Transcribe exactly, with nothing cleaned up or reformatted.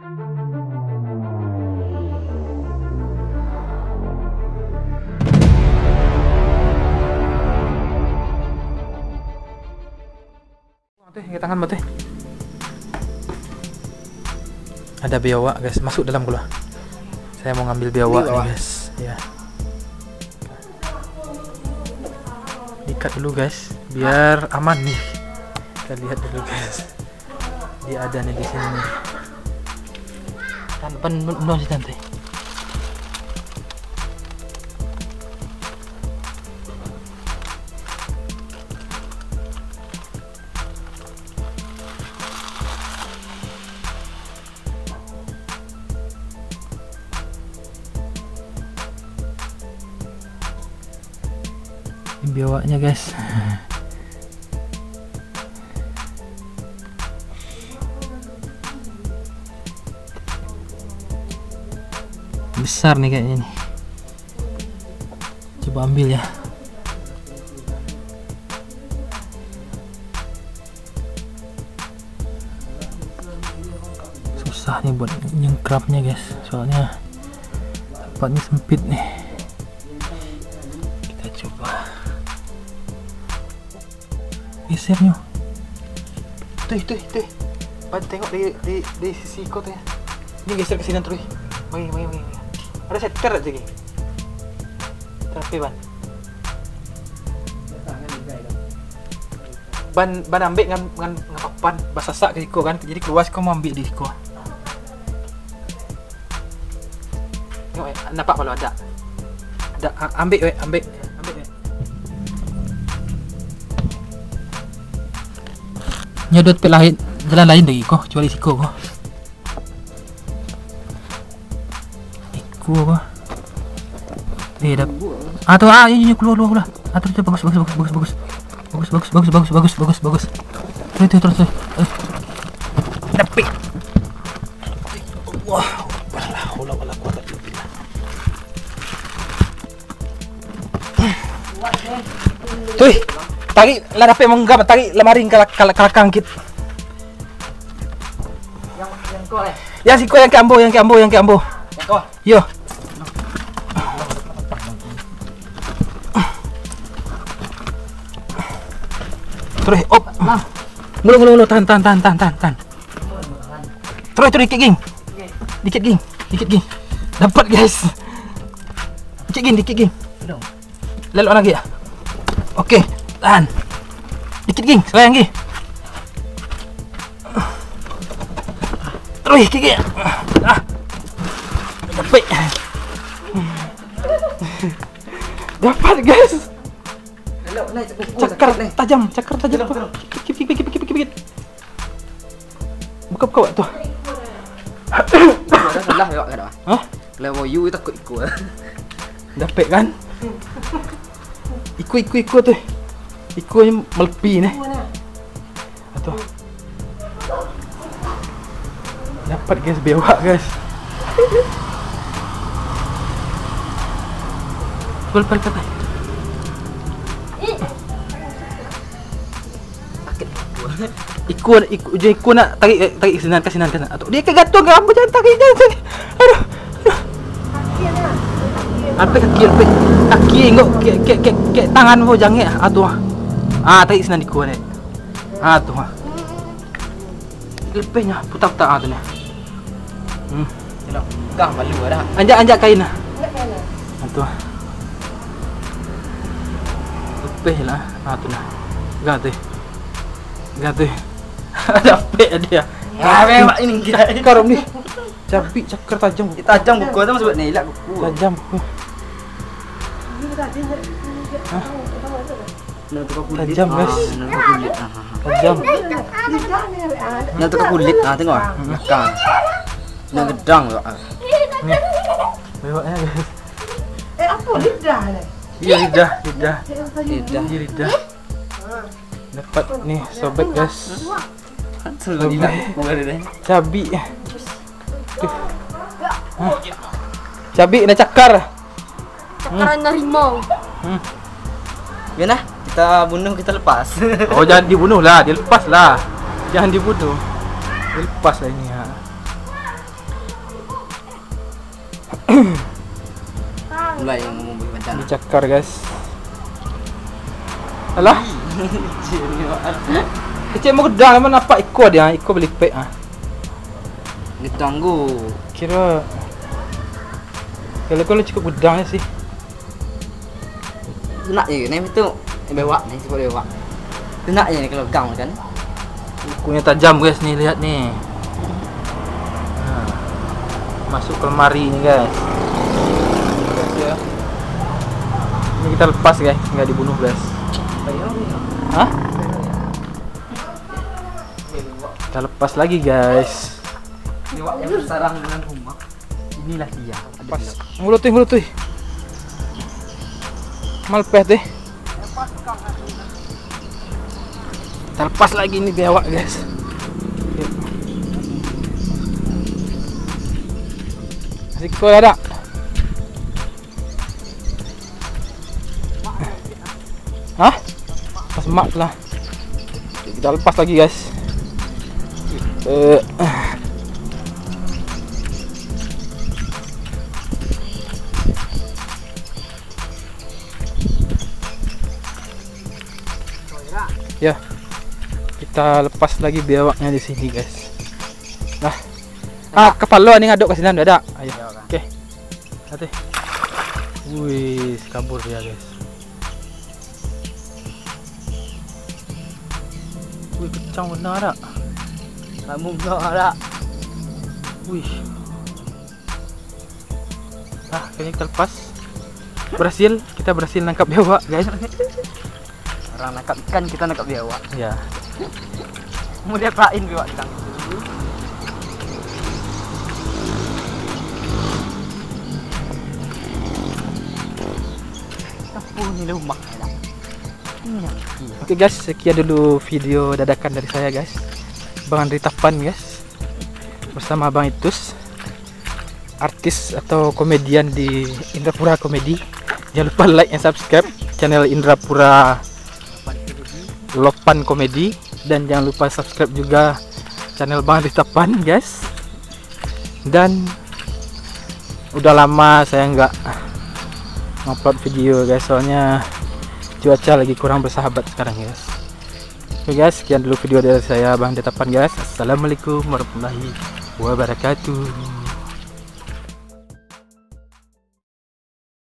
Teh, tangan mati. Ada biawak guys, masuk dalam gula. Saya mau ngambil biawak nih guys. Ya. Ikat dulu guys, biar aman nih. Kita lihat dulu guys. Dia ada nih di sini nih. Tan pen non si tante. Biawaknya guys. Besar nih kayaknya nih. Coba ambil ya. Susah nih buat nyengkrapnya guys, soalnya tempatnya sempit nih. Kita coba gesernya. Tuh, tuh, tuh. Ban tengok di di di sisi kau tuh ya. Ini geser ke sini terus. Mari, mari, mari. Ada setter aja gini. Terapi ban. Ban ban ambil ngan ngan ngapapan basasak ke siko kan. Jadi keluar kau mau ambil di siko. Tengok, nampak kalau ada. Ada ambil, weh, ambil. Nyodot pe lain, jalan lain lagi kok, kecuali siko kok. Iko kok. Eh, dah. Ah tu ah, ini keluar keluar keluar. Ah tu bagus bagus bagus bagus bagus. Bagus bagus bagus bagus bagus bagus bagus. Terus terus terus. Dapat. Wah, Allah, Allah Allah kuat tak Tuh. Tarik lah dapat menggam, tarik lemaring ke kelakang kit. Yang yang kau eh. Yang si kau yang ke ambo, yang ke ambo, yang ke ambo. Yang kau. Yo. Terus op. Mulu mulu mulu tahan tahan tahan tahan tahan tahan. Terus terus dikit ging. Dikit ging, dikit ging. Dapat guys. Dikit ging, dikit ging. Lalu lagi ya. Okey. Tahan. Dikit ging, sayang gi. Terus gigi. Ah. Dapat. Dapat guys. Cakar tajam, cakar tajam. Kip kip kip kip kip. Buka buka tu. Salah ya kada. Hah? Lewo you takut ikut. Dapat kan? Ikut ikut ikut tu. Ikutnya melepi nih. Atau dapat guys, biawak guys. Pul pul pul. Ikut ikut je ikut nak tarik tarik sinan ke sinan ke. Atau dia ke gantung ke apa, jangan tarik jangan. Aduh. Apa kaki apa? Kaki engkau ke ke ke, ke tangan mo jangan aduh. Ah, tarik sinan ikut ni. Ah tu ah. Lepasnya putar-putar ah tu ni. Hmm. Tengok. Gah malu dah. Anjak-anjak kain ah. Ah tu ah. Lepaslah. Ah tu nah. Gah tu. Gah tu. Dapat dia. Ah, memang ini kita. Karom ni. Cabi cakar tajam. Tajam buku tu sebab ni lah buku. Tajam buku. Tajam guys. Tajam. Yang tu kulit ah tengok. Belakang. Yang gedang tu. Ni. Bawanya guys. Eh apa lidah ni? Iya lidah, lidah. Lidah. Iya lidah. Dapat nih sobek guys. Sebab ni lah buku dia. Cabi. Hmm. Cabi nak cakar. Cakaran harimau. Hmm. Biarlah kita bunuh, kita lepas. Oh jangan dibunuh lah, dia lepas lah. Jangan dibunuh. Dia lepas lah ini ha. Mulai yang ngomong bencana. Dicakar guys. Alah. Kecil mau gedang mana apa iko dia, iko beli pek ah. Gedang go. Kira kalau kalau cukup gedang sih. Nak je ni itu bewak ni sebab bewak. Nak je ni kalau gedang kan. Ikunya tajam guys nih, lihat nih. Nah, masuk ke lemari nih guys. Guys ya. Ini kita lepas guys, nggak dibunuh guys. Hah? Kita lepas lagi guys. Bewak yang bersarang dengan rumah. Inilah dia. Pas. Mulut tuh, mulut tuh. Malpeh deh. Kita lepas lagi nih bewak guys. Masih kau ada? Hah? Pas mak lah. Kita lepas lagi guys. Eh. Ya, kita lepas lagi biawaknya di sini guys. Nah, ah kepala ni ngaduk ke sini ada. Ayo, oke. Okay. Hati. Wih, kabur dia guys. Wih, kencang benar tak? Kamu enggak ada. Wih. Ah, kayaknya kita lepas. Berhasil, kita berhasil nangkap biawak guys. Orang nangkap ikan, kita nangkap biawak. Ya. Mau diapain biawak kita? Apa ni rumah ada? Oke guys, sekian dulu video dadakan dari saya guys. Bang Andri Tapan guys, bersama Bang Itus, artis atau komedian di Indrapura Komedi. Jangan lupa like and subscribe channel Indrapura Lopan Komedi, dan jangan lupa subscribe juga channel Bang Andri Tapan guys. Dan udah lama saya nggak upload video guys, soalnya cuaca lagi kurang bersahabat sekarang guys. Oke guys, sekian dulu video dari saya Bang Andri Tapan guys. Assalamualaikum warahmatullahi wabarakatuh.